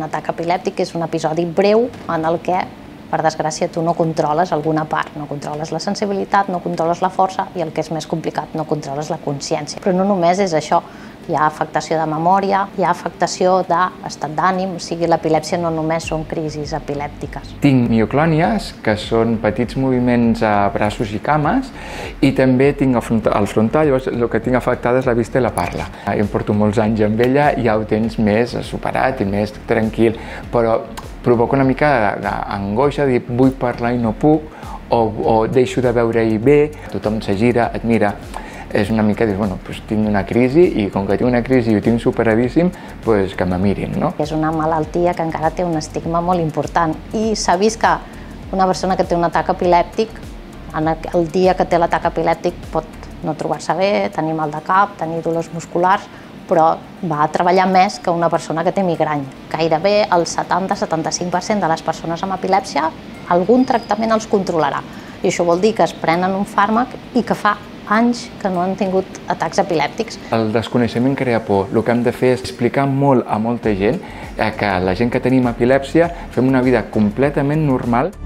un atac epilèptic és un episodi breu en el que, per desgràcia, tu no controles alguna part, no controles la sensibilitat, no controles la força i el que és més complicat, no controles la consciència. Però no només és això, hi ha afectació de memòria, hi ha afectació d'estat d'ànim, o sigui, l'epilèpsia no només són crisis epilèptiques. Tinc mioclònies, que són petits moviments a braços i cames, i també tinc el frontal, llavors el que tinc afectada és la vista i la parla. Jo em porto molts anys amb ella i ja ho tens més superat i més tranquil, però provoca una mica d'angoixa, de dir vull parlar i no puc, o deixo de veure-hi bé, tothom se gira, et mira. És una mica dir, bueno, doncs tinc una crisi i com que tinc una crisi i ho tinc superadíssim, doncs que me mirin, no? És una malaltia que encara té un estigma molt important i s'ha vist que una persona que té un atac epilèptic, el dia que té l'atac epilèptic pot no trobar-se bé, tenir mal de cap, tenir dolors musculars, però va a treballar més que una persona que té migranya. Gairebé el 70-75% de les persones amb epilèpsia algun tractament els controlarà. I això vol dir que es prenen un fàrmac i que fa anys que no han tingut atacs epilèptics. El desconeixement crea por. El que hem de fer és explicar molt a molta gent que la gent que tenim epilèpsia fem una vida completament normal.